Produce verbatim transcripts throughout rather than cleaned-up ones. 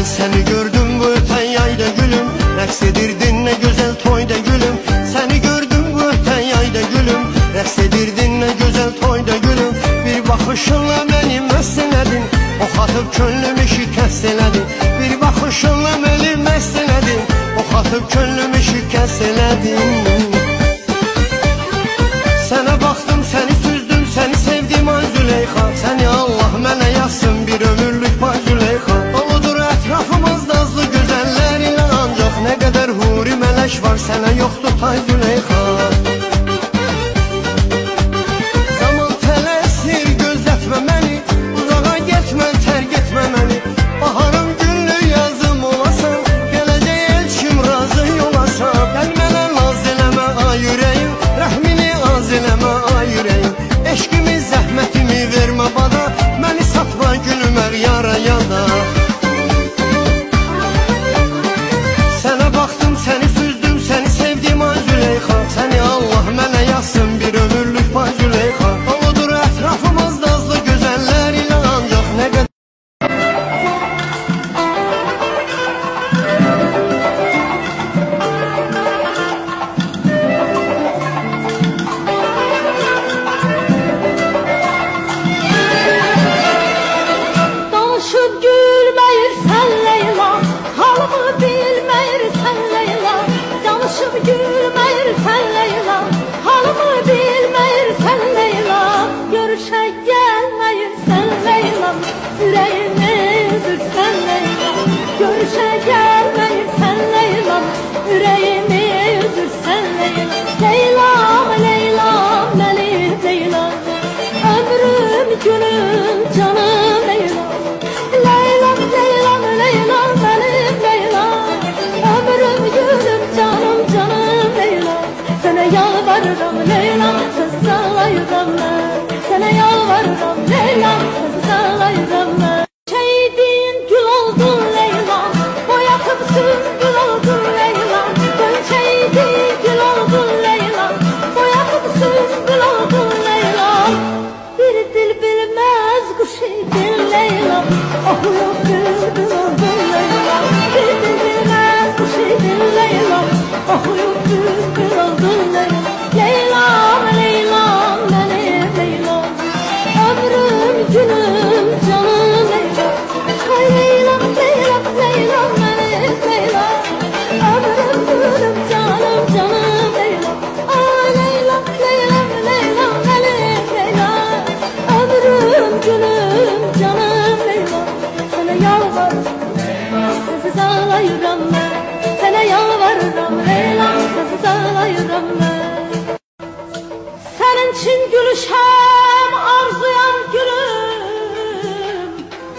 Ben seni gördüm bu öten yayda gülüm, rəqs edirdin ne güzel toyda gülüm. Seni gördüm bu öten yayda gülüm, rəqs edirdin ne güzel toyda gülüm. Bir bakışınla beni məst elədin, ox atıb könlümü şikəst elədin. Bir bakışınla beni məst elədin, ox atıb könlümü şikəst elədin. Sənə baxdım, səni süzdüm, səni sevdim ay Züleyxa. Səni Allah mənə yazsın bir ömürlük bay Züleyxa. Doludur ətrafımız nazlı gözəllər ilə, ancaq nə qədər huri mələk var sənə yoxdur tay Züleyxa. Zaman tələsir, gözlətmə məni, uzağa getmə, tərk etmə məni. Baharım güllü yazım olasan, gələcək elçim razı yolasan. Gəl mənə naz eləmə ay ürəyim, rəhmini az eləmə ay ürəyim. Eşqimi, zəhmətimi vermə bana, məni satma gülüm hər yara yana. Sənə baxdım, səni süzdüm, səni sevdim ay Züleyxa. Səni Allah mənə yazsın bir ömürlük bay Züleyxa. Doludur ətrafımız nazlı gözəllər ilə, ancaq nə qədər gülməyirsən Leyla, halımı bilməyirsən Leyla. Görüşə gəlməyirsən Leyla, ürəyimi üzürsən Leyla. Görüşə gəlməyirsən Leyla, ürəyimi üzürsən Leyla. Leylam, Leylam, mənim Leylam, ömrüm, günüm, canım Leyla. Leylam, Leylam, Leylam, mənim Leylam, ömrüm, günüm, canım, canım Leyla. Sənə yalvarıram Leyla, söz sağlayıram mən. Sənə yalvarıram Leyla, söz sağlayıram mən. Çeydin gül oldun Leyla, boyatıb sümbül oldun Leyla. Çeydin gül oldun Leyla, boyatıb sümbül oldun Leyla. Bir dil bilməz kuş idin Leyla, oxuyub bülbül oldun Leyla. Bir dil bilməz kuş idin Leyla, oxuyub bülbül oldun Leyla. Leylam, Leylam, mənim Leylam, ömrüm, günüm, canım Leyla. Ay Leylam, Leylam, Leylam, mənim Leylam, ömrüm, günüm, canım, canım Leyla. Ay Leylam, Leylam, Leylam, mənim Leylam, ömrüm, günüm, canım Leyla. Sənə yalvarıram, sözü sağlayıram mən. Sənə yalvarıram Leylam, sözü sağlayıram mən. Sənin için gülüşəm, arzuyam gülüm.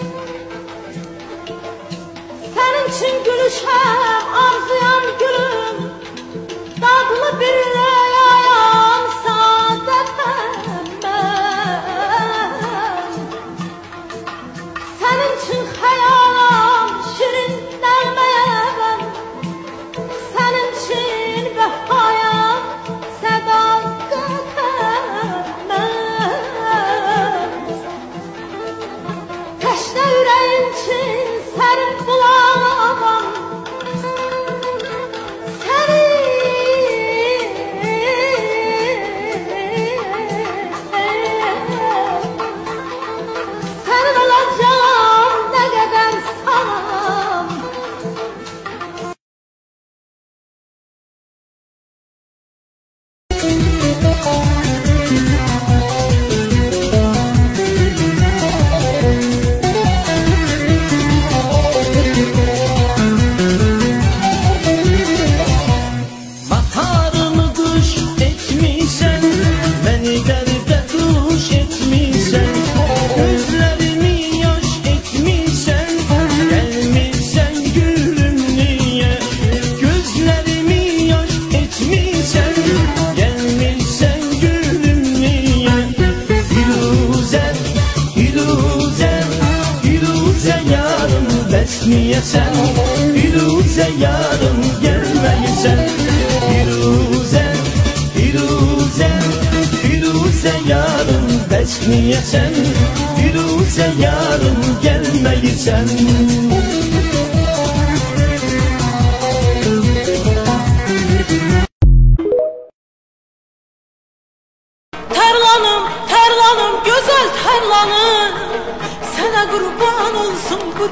Sənin için gülüşəm, arzuyam gülüm. Dadlı bir rüyayam, saadətəm mən. Sənin için xəyalam, şirin nəğməyəm. Sənin için vəfayam, sədaqətəm mən. Təşnə ürəyim için sərin bulağam. Səni Sənin olacağım nə qədər sanam. Baharımı kış etmişsən, beni dərdə duş etmişsən. Gözlərimi yaş etmişsən, gəlmirsən gülüm niyə? Gözlərimi yaş etmişsən, gəlmirsən gülüm niyə? Firuzə, Firuzə, Firuzə yarım bəs niyə sən? Firuzə yarım gəlməyirsən. Firuzə, Firuzə, Firuzə yarım bəs niyə sən? Firuzə yarım gəlməyirsən.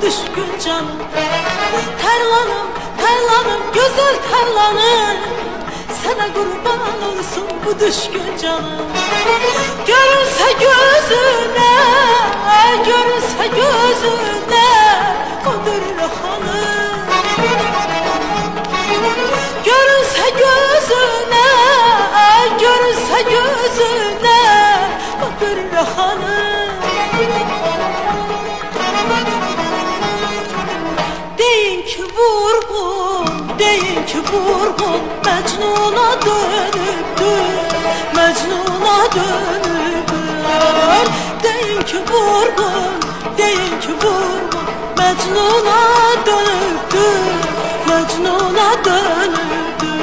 bu düşkün canım. Terlanım, terlanım, güzel terlanım. Sana kurban olsun bu düşkün canım. Görünse gözüne, görünse gözüne Kadir hanım. Görünse gözüne, görünse gözüne Kadir hanım. Deyin ki vurgun, deyin ki vurgun Mecnun'a dönüktür, Mecnun'a dönüktür. Deyin ki vurgun, deyin ki vurgun Mecnun'a dönüktür, Mecnun'a dönüktür.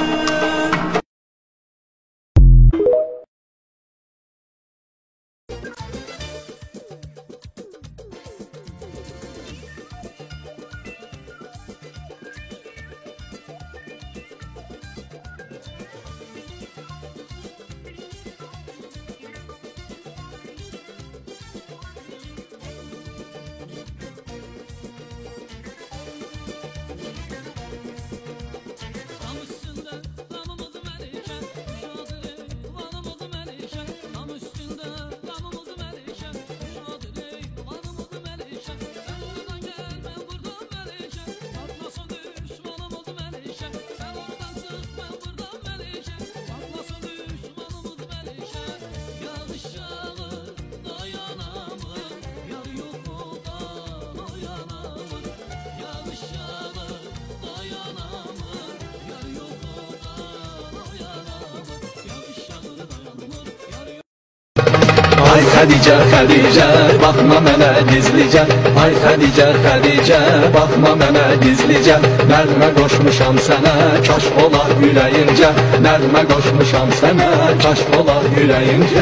Ay Xədicə, Xədicə, baxma mənə gizlicə. Ay Xədicə, Xədicə, baxma mənə gizlicə. Nəğmə qoşmuşam sənə, kaş ola ürəyincə. Nəğmə qoşmuşam sənə, kaş ola ürəyincə.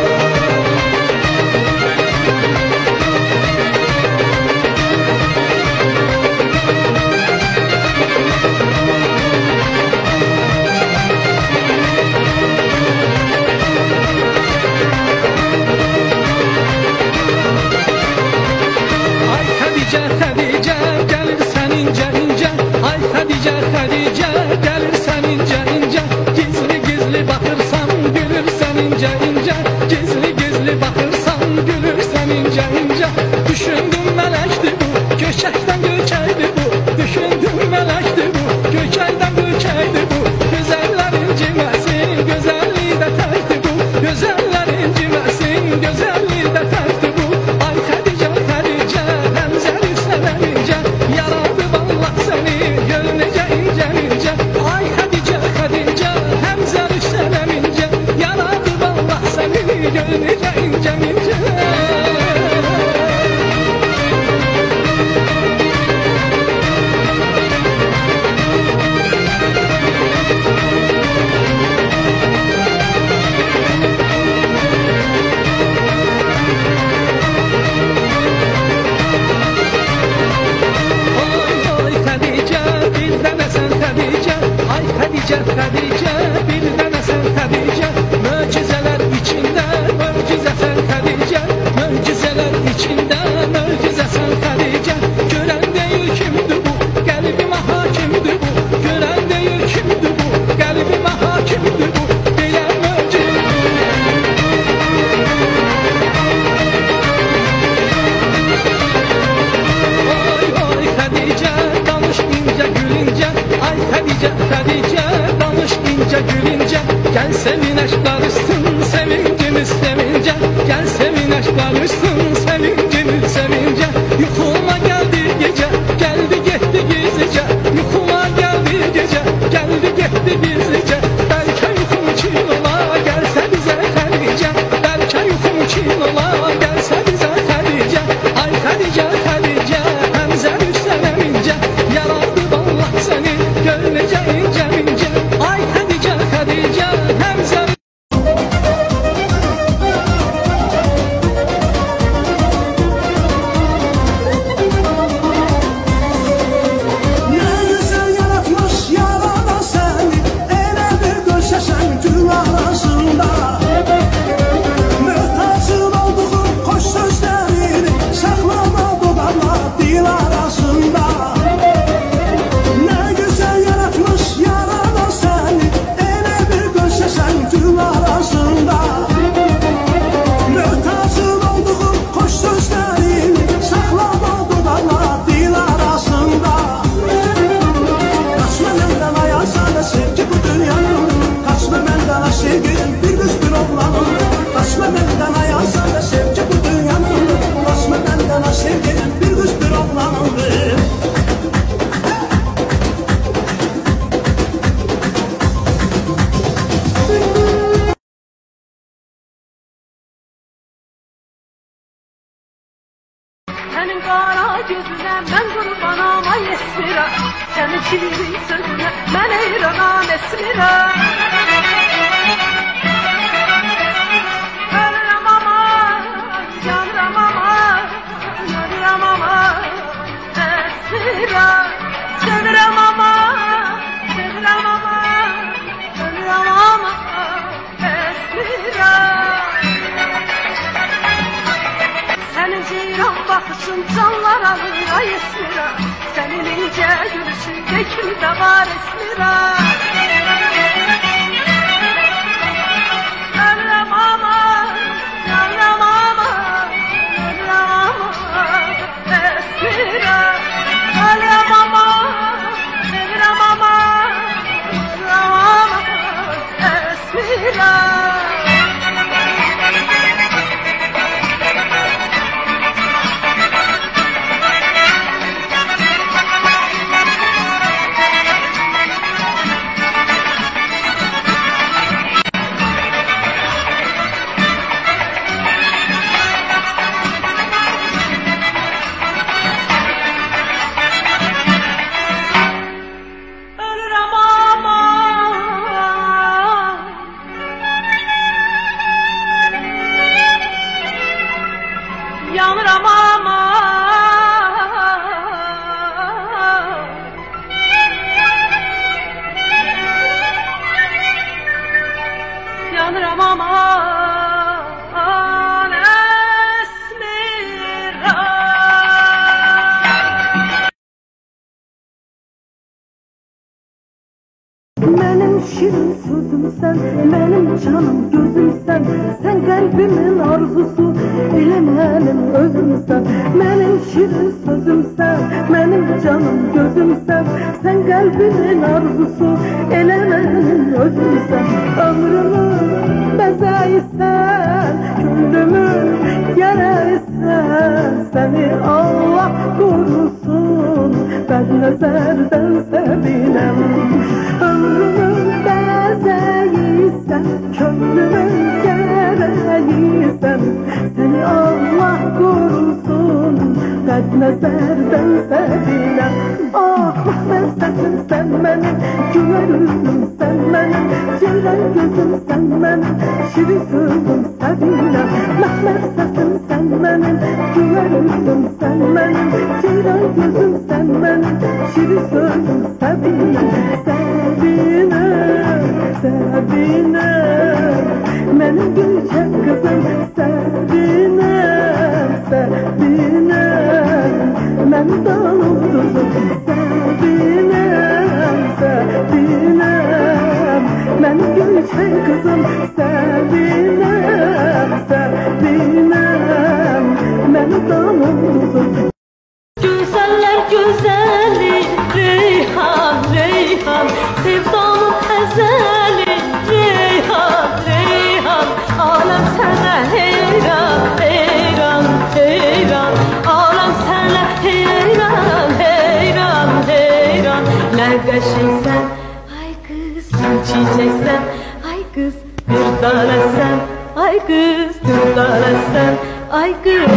Düşündüm mələkdir bu, göçəkdən göçəkdir bu. Düşündüm mələkdir bu, göçəkdən göçəkdir bu. Gözəllər inciməsin, gözəlliyi də təkdir bu. Gözəllər inciməsin, gözəlliyi də təkdir bu. Ay Xədicə, Xədicə, həmzəli sənəlincə. Yaradı vallah səni, gör necə incə incə. Ay Xədicə, Xədicə, həmzəli sənəlincə. Yaradı vallah səni, gör necə incə incə. Xədicə, Xədicə, bir dənə sən Xədicə. Möcüzələr içində, möcüzəsən Xədicə. Möcüzələr içində, möcüzəsən Xədicə. Görən deyil kimdir bu, qəlbimə hakimdir bu. Görən deyil kimdir bu, qəlbimə hakimdir bu. Belə möcüzə. Oy, oy Xədicə, danış incə gülüncə. Ay Xədicə, Xədicə, danış incə gülüncə. Gəl sevinək qarışsın, sevincimiz sevincə. Gəl sevinək qarışsın, sevincimiz sevincə. Yuxuma gəldi gecə, gəldi getdi gizlicə. Yuxuma gəldi gecə, gəldi getdi gizlicə. Bəlkə yuxum çin ola, gəlsə bizə Xədicə. Bəlkə yuxum çin ola, gəlsə bizə Xədicə. Ay Xədicə, Xədicə, həmzəli sənəmincə. Yaradı vallah səni, gör necə incə incə. Ay Xədicə, Xədicə, həmzəli. esmirəm Sənin şirin sözünə mən heyranam esmirəm Ölürəm aman, yanıram aman, yanıram aman Esmirəm, sevirəm aman, sevirəm aman, ölürəm aman Esmirəm Sənin ceyran baxışın canlar alır ay esmirəm Sənin incə gülüşün gekildə var esmirəm Ölürəm aman, yanıram aman, ölürəm aman Esmirəm, ölürəm aman, sevirəm aman, ölürəm aman Esmirəm Yanıram aman Yanıram aman esmirəm Mənim şirin sözümsən, mənim canım gözümsən Sən qəlbimin arzusu, elə mənim özümsən Mənim şirin sözümsən, mənim canım gözümsən Sən qəlbimin arzusu, elə mənim özümsən Ömrümün bəzəysən, gündümün gərəysən Səni Allah qorusun, bəd nəzərdən səvinəm Ömrümün bəzəysən, könlümün gərəysən Səni Allah qorusun, bəd nəzərdən səvinəm Ah, mən səsin sən mənim, gülər üzüm sən mənim Ceyran gözüm sən mənim, şirin sözüm səvinəm Məhməd səsin sən mənim, gülər üzüm sən mənim Ceyran gözüm sən mənim, şirin sözüm səvinəm Səvinəm, səvinəm Mənim gülçək qızım səvinəm, səvinəm Mən dalım duzum səvinəm, səvinəm Mənim gülçək qızım səvinəm, səvinəm Mən dalım duzum Güzeller güzeli Reyhan, Reyhan Sevdanın ezeli Reyhan, Reyhan Alem sana heyran, heyran, heyran Alem sana heyran, heyran, heyran Ne qəşəngsən, ay kız Gül çiçeksən, ay kız Bir tanəsən, ay kız Bir tanəsən, ay kız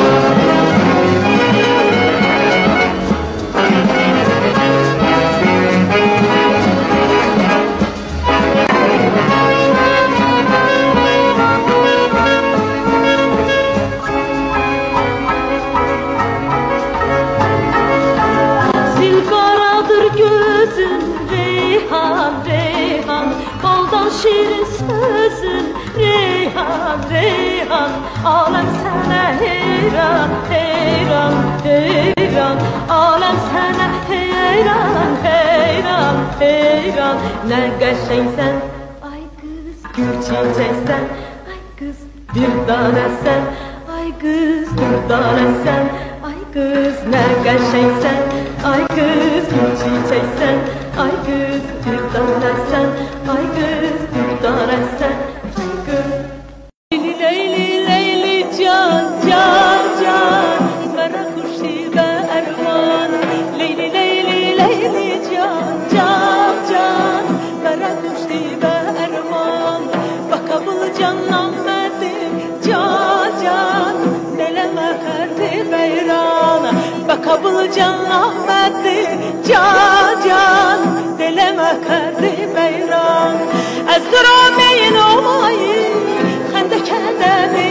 Şirin sözün Reyhan, Reyhan Alem sana heyran, heyran, heyran Alem sana heyran, heyran, heyran Ne qəşəngsən, ay kız Gül çiçeksən, ay kız Bir tanəsən, ay kız Bir tanəsən, ay kız Ne qəşəngsən, ay kız Gül çiçeksən, ay kız Bir tanəsən, ay kız Bir tanəsən, ay kız Leyli, leyli, leyli can, can, can Mənə xuşi və ərvan Leyli, leyli, leyli can, can, can Mənə xuşi və ərvan Bakabıl canlan mədim, can, can Dələmə xərdi beyran Bakabıl canlan mədim can can Dileme kerdi beyran Ez durameyin olayı Hende kedemi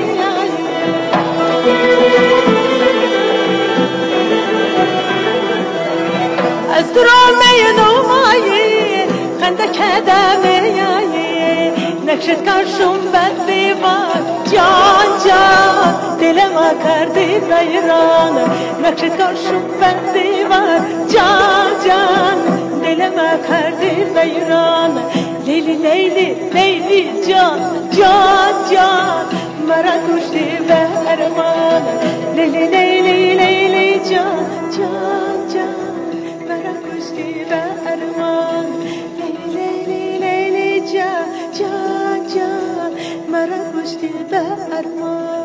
Ez durameyin olayı Hende kedemi Nekşet karşım bedli var Can can Dileme kerdi beyran Nekşet karşım bedli var Can can Dileme kerdi beyran Leyli leyli leyli can Can can Mera kuşti be erman Leyli leyli leyli can Can can Mera kuşti be erman Leyli leyli leyli can Can can Mera kuşti be erman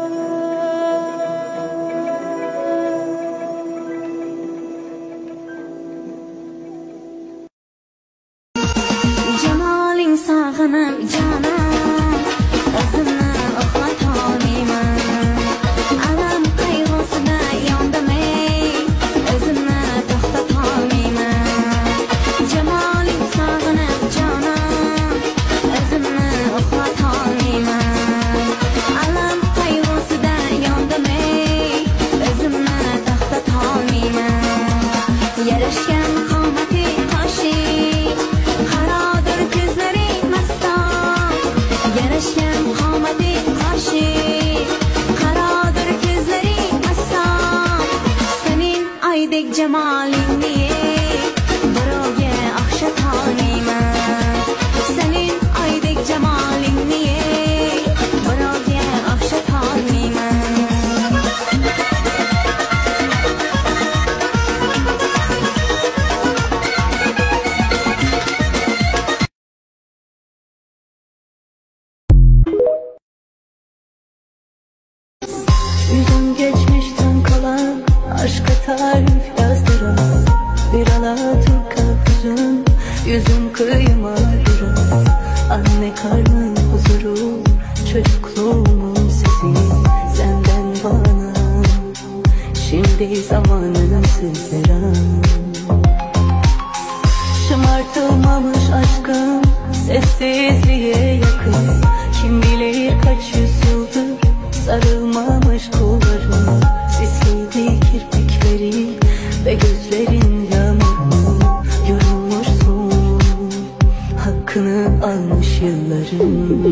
Cemalin sağınım canım Özümü ıxlatolmayman Alam qayg'usida yondim ey Özümü to'xtatolmayman Cemalin sağınım canım Özümü ıxlatolmayman Alam qayg'usida yondim ey Özümü to'xtatolmayman Yarashgan qomati toshi Qaradır gözleri mastan Yarashgan qomati toshi Qaradır gözleri mastan Senin aydek cemalingni birovga o'xshatolmayman Senin aydek cemalingni birovga o'xshatolmayman Yüzüm geçmişten kalan aşka tarif yazdıran Bir alaturka hüzün yüzüm kıyıma vuran Anne karnın huzuru çocukluğumun sesi Senden bana şimdi zamanın sizlere Şımartılmamış aşkım sessizliğe yakın Kim bilir kaç yüzyıldır sarılmamış kollarım Sisliydi kirpikleri ve gözlerin yağmurlu Yorulmuşsun hakkını almış yılların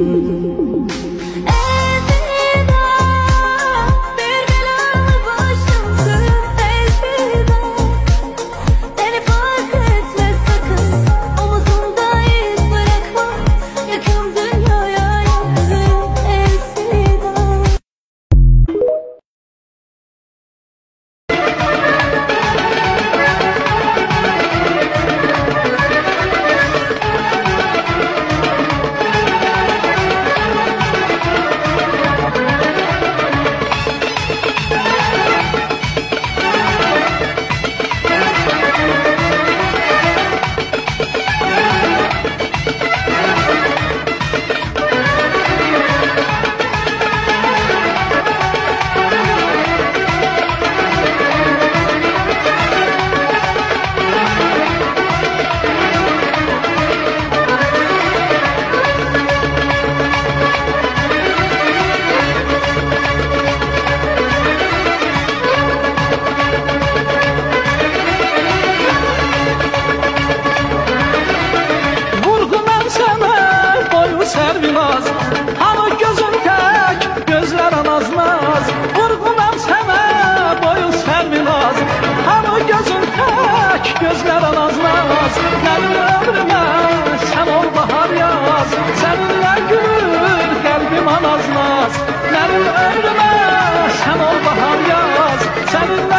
gözler alazmaz. Benim ömrüme sen ol bahar yaz. Seninle gülür kalbim anazmaz. Benim ömrüme sen ol bahar yaz. Seninle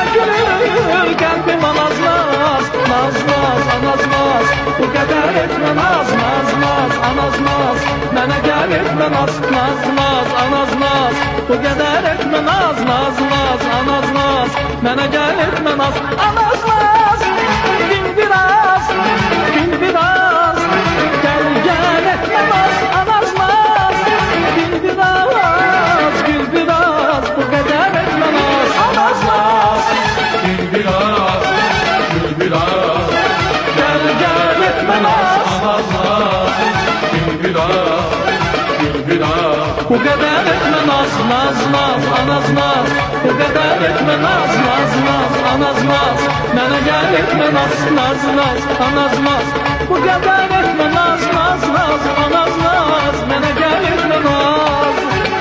gülür kalbim anazmaz. Naz naz anazmaz, bu kadar etme naz naz naz anazmaz. Mene gel etme naz naz naz anazmaz. Bu kadar etme naz naz naz anazmaz. Mene gel etme naz anazmaz. Gün biraz, gün biraz, gel gel etme naz anazmaz. Gün biraz, gün biraz, bu kadar etme naz anazmaz. Gün biraz, gün biraz. biraz, gül biraz. Bu kadar etme naz naz naz anaz naz. Bu kadar etme naz naz naz anaz naz. Mənə gel etme naz naz naz anaz naz. Bu kadar etme naz naz naz anaz naz. Mənə gel etme naz.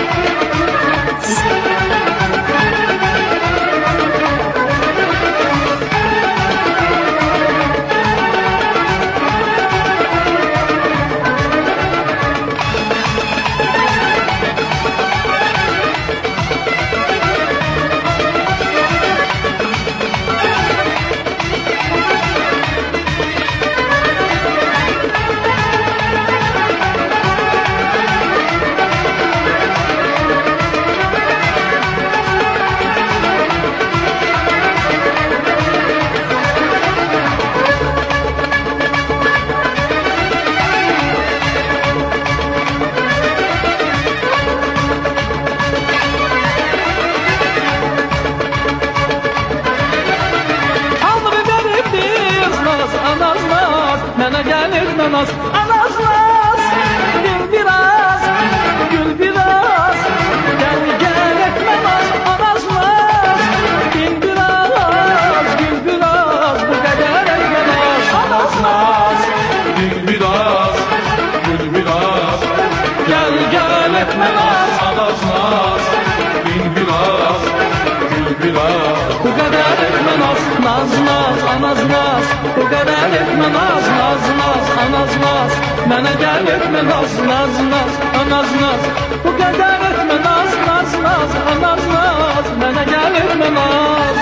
Mənə gəlir mənaz, anaz naz. Gül biraz, gül biraz. Gəl gəl etmə naz, anaz naz. Gül biraz, gül biraz. Bu qədər etmə naz, anaz naz. Gül biraz, gül biraz. Gəl gəl etmə naz, Anaz naz, gül biraz, gül biraz. bu qədər etmə naz, naz naz, anaz naz. Bu qədər etmə naz, naz naz, anaz naz. Mənə gəl etmə naz, naz naz, anaz naz. Bu qədər etmə naz, naz naz, anaz naz. Mənə gəl etmə naz.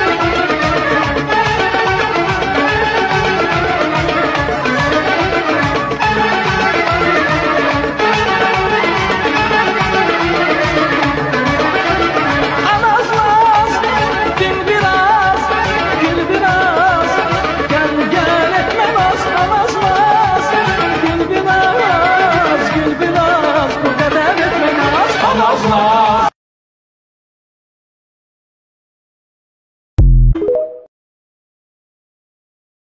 Anaz naz, gül biraz, gül biraz. Gəl gəl etmə naz, anaz naz. Gül biraz, gül biraz. Bu qədər etmə naz, anaz naz.